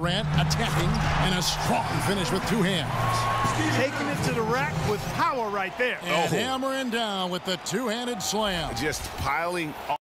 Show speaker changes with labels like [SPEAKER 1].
[SPEAKER 1] Durant attacking and a strong finish with two hands.
[SPEAKER 2] Taking it to the rack with power right there.
[SPEAKER 1] And hammering down with the two-handed slam.
[SPEAKER 3] Just piling